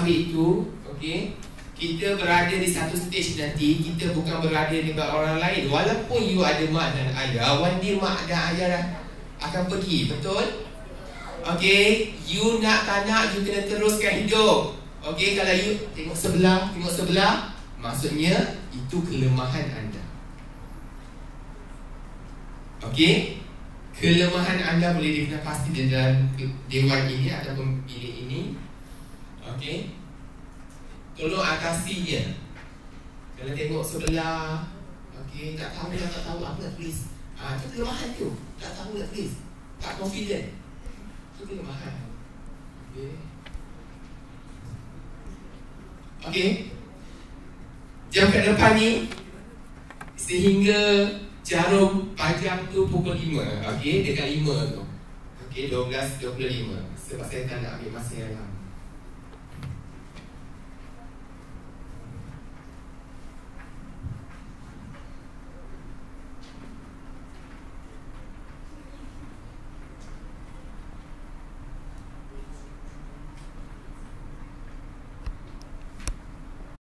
ketahui itu, okey, kita berada di satu stage nanti, kita bukan berada dengan orang lain. Walaupun you ada mak dan ayah, one day mak dan ayah akan pergi, betul? Okey, you nak tak nak, you kena teruskan hidup. Okey, kalau you tengok sebelah, maksudnya itu kelemahan anda. Okey, kelemahan anda boleh dikenal pasti di dalam dewan ini ataupun bilik ini. Okey, tolong atasinya. Kalau tengok sebelah, okey, tak tahu apa nak tulis. Itu kelemahan tu. Tak tahu nak tulis, tak confident. Itu kelemahan. Okey. Okey. Jam kat depan ni sehingga jarum pajang tu pukul 5. Okey, dekat 5 tu. Okey, 12.25. Sebab saya tak nak ambil masa yang lama.